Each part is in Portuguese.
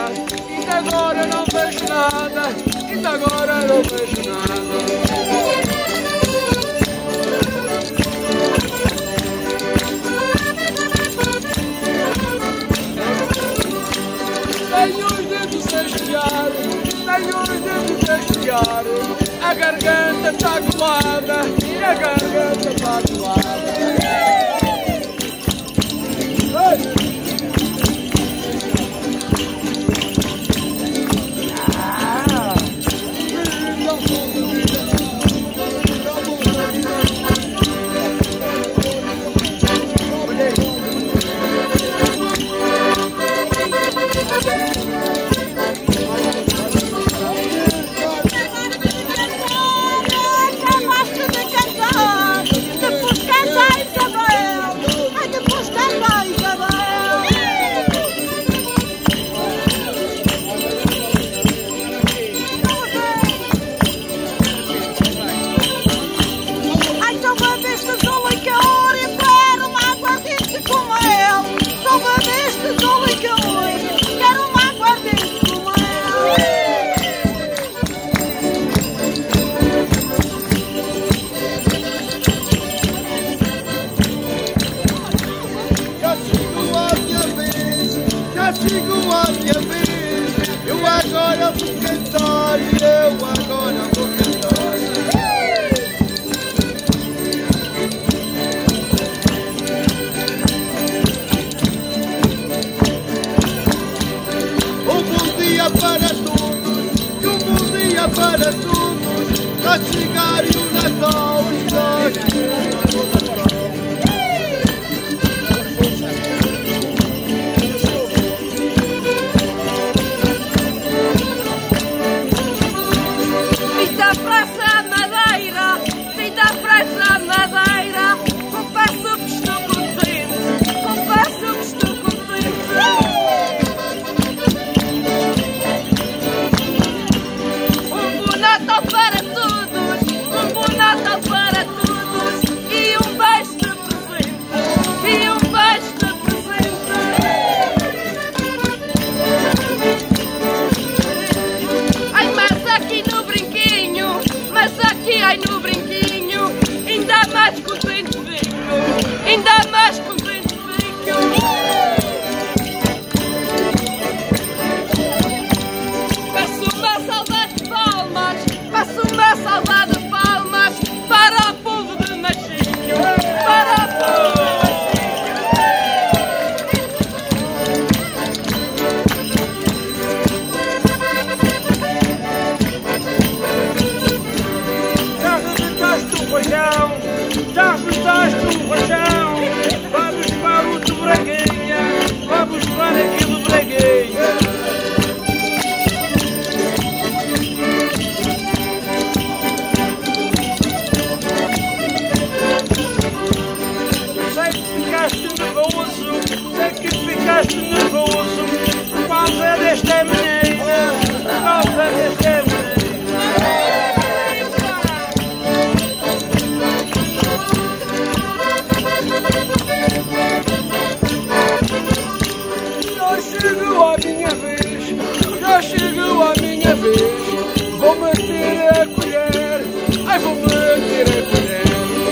madeira, e agora não vejo nada, e agora não vejo nada. Tenho os dedos a esfriar, tenho os dedos a esfriar, a garganta está colada, e a garganta está colada. Sigo a minha vez, eu agora vou cantar, eu agora vou cantar. Um bom dia para todos, e um bom dia para todos, a chegar o Natal e nós. Ainda mais contente fico. Faço uma salva de palmas, faço uma salva de palmas para o povo de Machinho, para o povo de Já rebentaste o rojão, já rebentaste o rojão. Vamos para o de Braguinha, vamos para aquilo de Braguinha. Sei que ficaste nervoso, por causa desta menina, por causa desta menina. Já chegou a minha vez, vou meter a colher, ai vou meter a colher.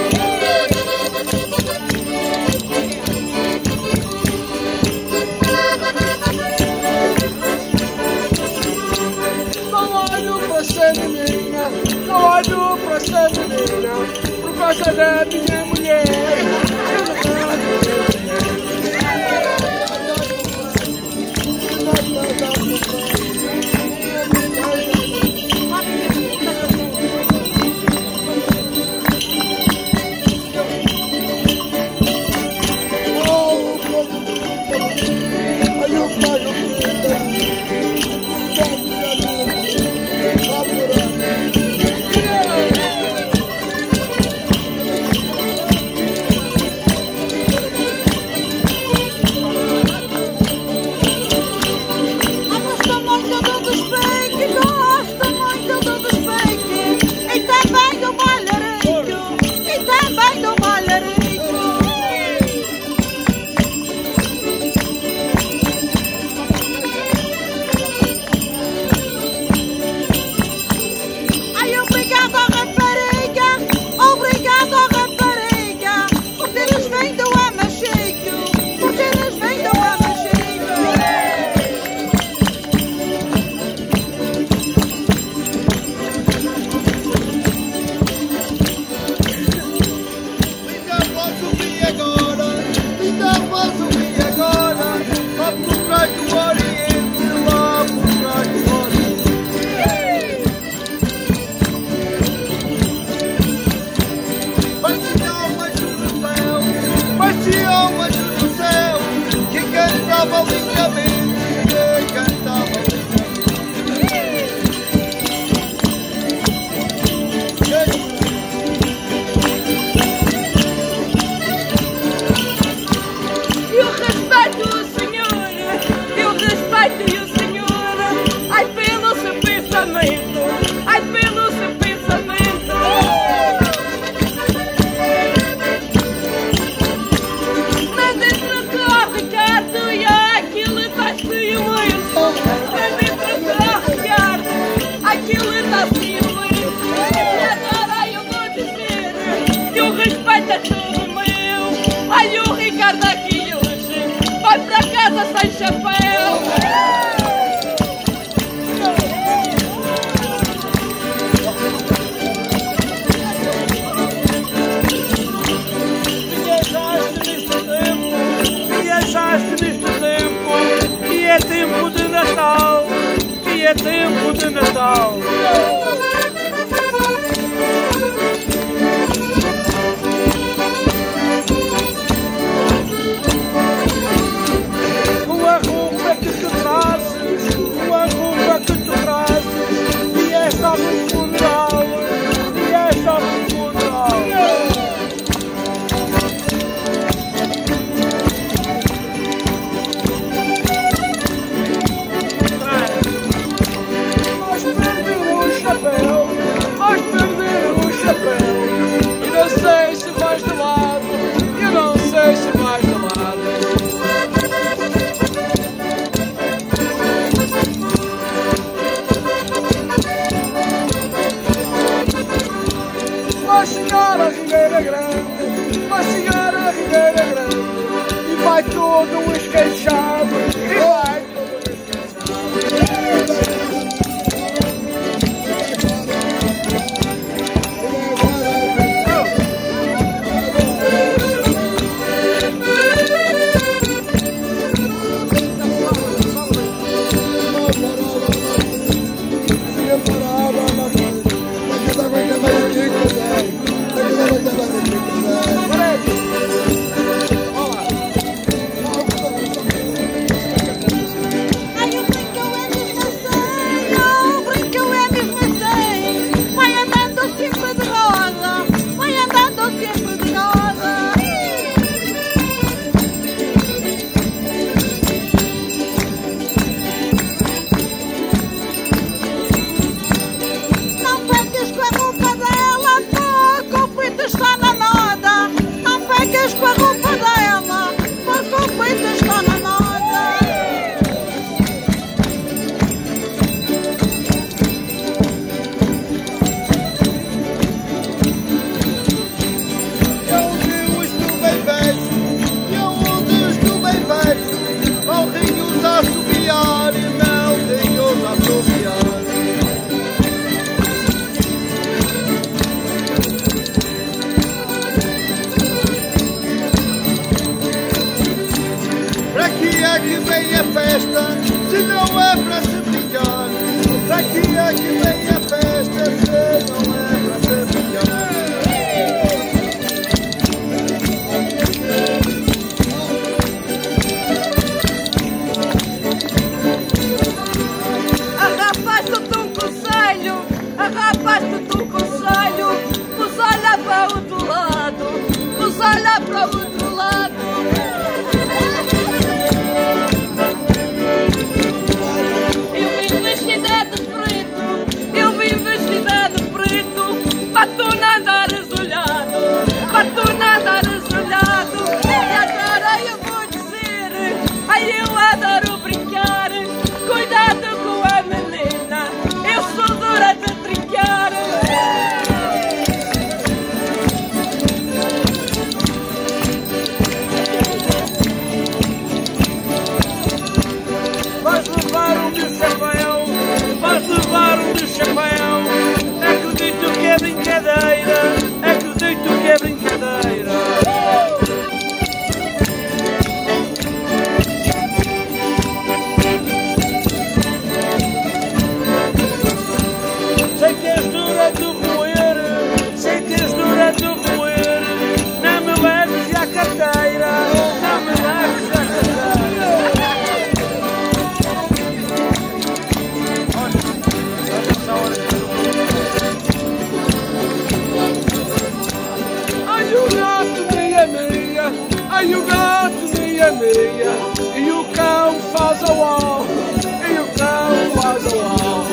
Não olho para essa menina, não olho para essa menina, por causa da minha mulher. Anda sem chapéu. Viajaste neste tempo, e é tempo de Natal, e é tempo de Natal. Com a roupa que tu trazes, com a roupa que tu trazes, vieste ao meu funeral, vieste ao meu funeral. Vais perder o chapéu, e não sei se vais de lado, eu não sei se vais de lado. Vai chegar a Ribeira Grande, vai chegar a Ribeira Grande, e vai todo esqueixado, e vai todo esqueixado. E o gato meia meia, e o cão faz ao ó, e o cão faz ao ó.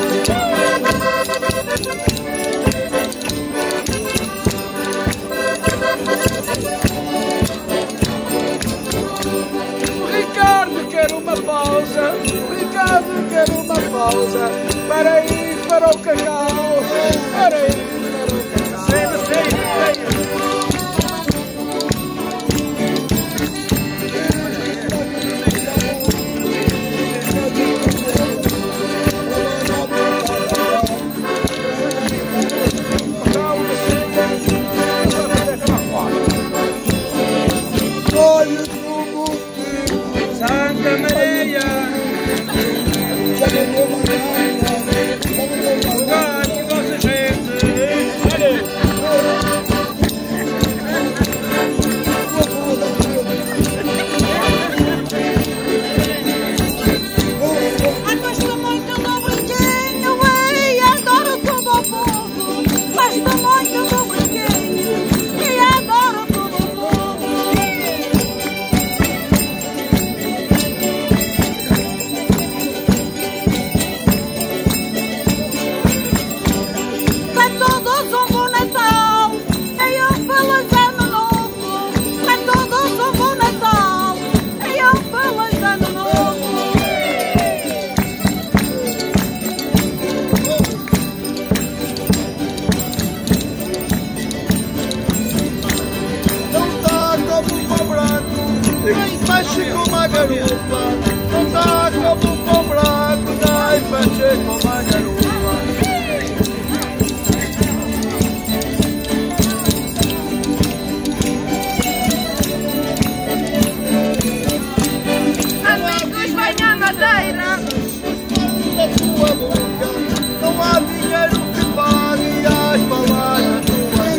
O Ricardo quer uma pausa, o Ricardo quer uma pausa, para ir para o cacau, para ir para o cacau. madeira. Da tua boca não há dinheiro que pague as palavras tuas.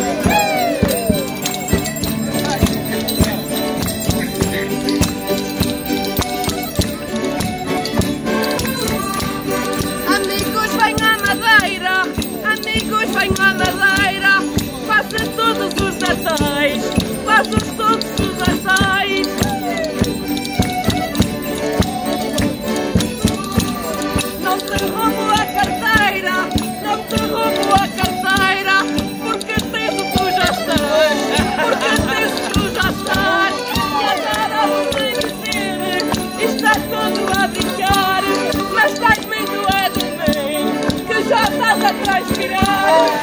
Amigos, venham à madeira. Amigos, venham à madeira. Façam todos os natais. Façam todos os natais. Não te roubo a carteira, não te roubo a carteira, porque tens o que tu já estás, porque tens o que tu já estás. E agora vou te dizer, está tudo a brincar, mas estás meio a de mim, que já estás a transpirar.